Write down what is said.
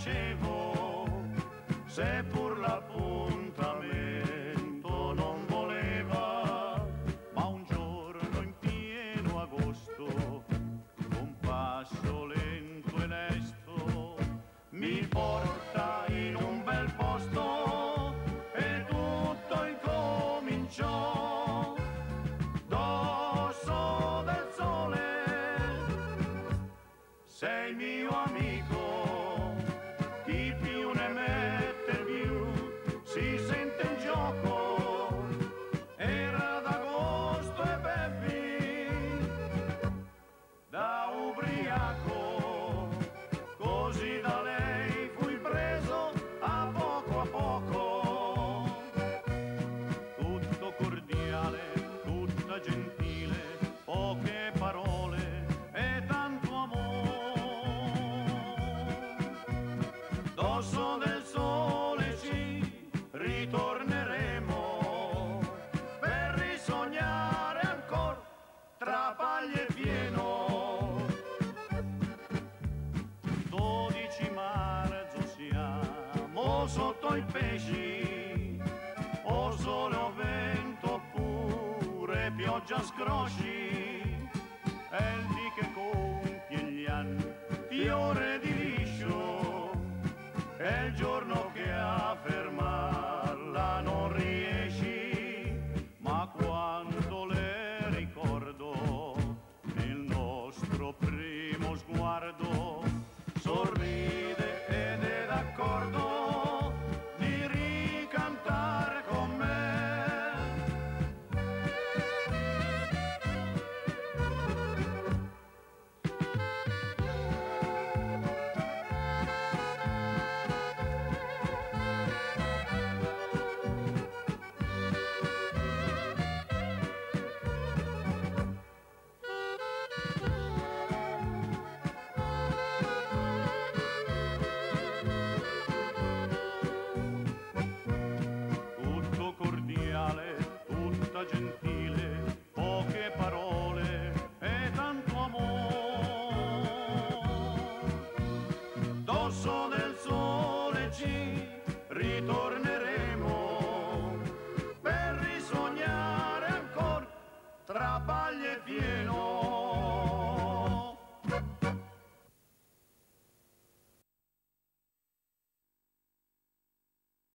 facevo, seppur l'appuntamento non voleva, ma un giorno in pieno agosto, con passo lento e lesto, mi porta in un bel posto e tutto incominciò. Dosso del sole, sei mio amico, chi più ne mette più si sente in gioco. Era d'agosto e bevvi da ubriaco, così da lei fui preso a poco, tutto cordiale, tutta gentile, poche parole e tanto amore. Dosso del sole ci ritorneremo per risognare ancora tra paglie pieno. 12 marzo siamo sotto i pesci, o sole o vento oppure pioggia scrosci, e il